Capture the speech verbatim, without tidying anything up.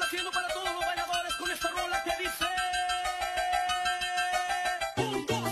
haciendo para todos los bailadores con esta rola que dice: Un, dos,